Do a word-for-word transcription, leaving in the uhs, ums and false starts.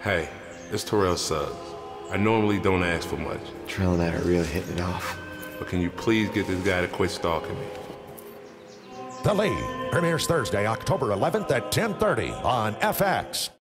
Hey, it's Terrell Suggs. I normally don't ask for much. Terrell and I are really hitting it off. But can you please get this guy to quit stalking me? The Lead premieres Thursday, October eleventh at ten thirty on F X.